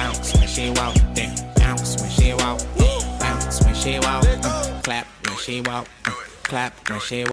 bounce when she walk, then bounce when she walk, bounce when she walk, clap when she walk, clap when she walk.